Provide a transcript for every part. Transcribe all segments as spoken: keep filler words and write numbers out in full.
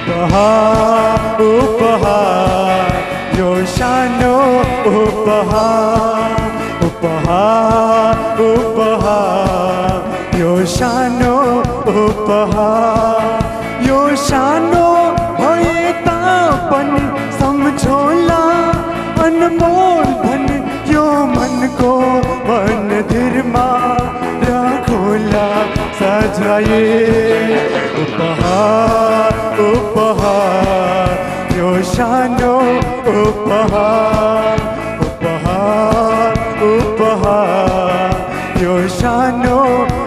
उपहार उपहार यो सानो उपहार उपहार उपहार यो सानो उपहार यो सानो भए तापनि सम्झोला अनमोल भन यो मनको मनधिरमा राखोला सजाए उपहार उपहार यो सानो उपहार उपहार उपहार यो सानो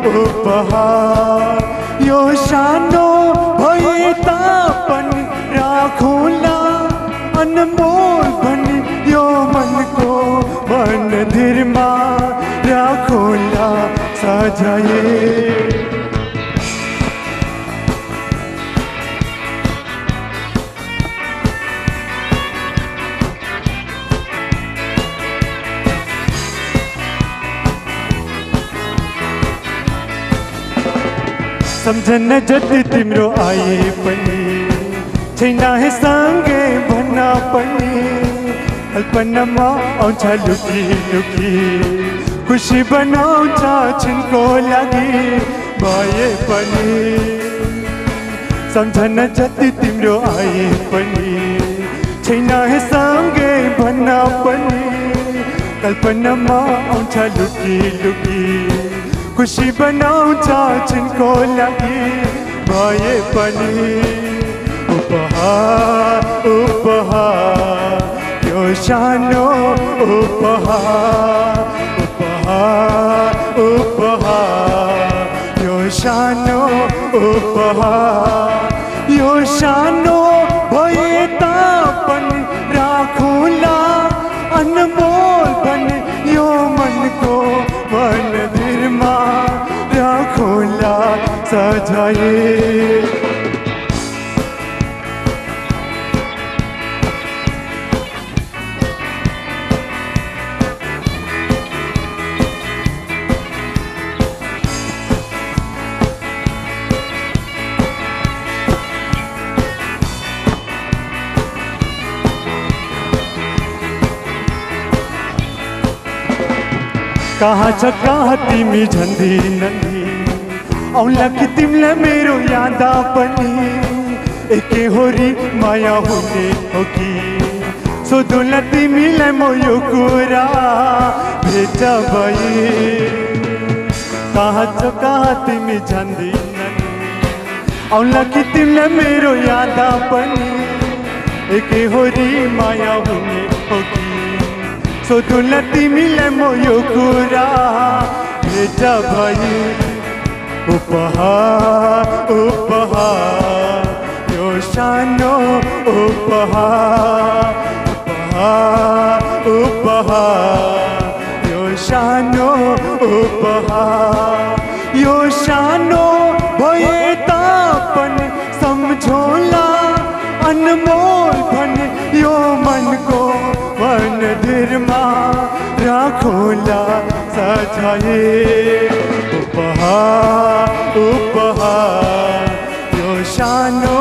उपहार यो सानो भए तापनि राखोला अनमोल भनी यो मनको मनधिरमा राखोला सजाए सम्झन जति तिम्रो आए पनि छैन है सँगै भन्न पनि कल्पनामा आउँछ लुकी लुकी खुसी बनाउँछ छिनको लागि भए पनि सम्झन जति तिम्रो आए पनि छैन है सँगै भन्न पनि कल्पनामा आउँछ लुकी लुकी खुसी बनाउँछ छिनको लागि भए पनि उपहार उपहार यो सानो उपहार उपहार उपहार यो सानो उपहार यो सानो भए तापनि राखोला अनमोल भनी यो मनको मनधिरमा राखोला सजाए कहाँ छ कहाँ तिमी झन्डी नन्दी औला कि तिमीलाई मेरो याद पनि एकै होरी माया हुने हो कि सोधौँला तिमीलाई म यो कुरा भेट भए कहाँ छ कहाँ तिमी झन्डी नन्दी औला कि तिमीलाई मेरो याद पनि एकै होरी माया हुने हो कि सोधौँला तिमीलाई म यो कुरा भेट भए उपहार उपहार यो सानो उपहार उपहार उपहार यो सानो उपहार यो सानो भए तापनि सम्झोला अनमोल भनी यो मनको मनधिरमा राखोला सजाए उपहार उपहार यो सानो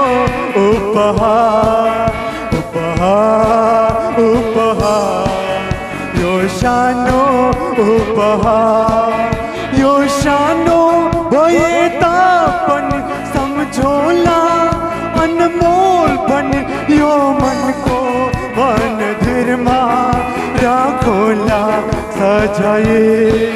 उपहार उपहार उपहार यो सानो उपहार यो सानो भए तापनि सम्झोला अनमोल भनी यो मनको मनधिरमा राखोला सजाए।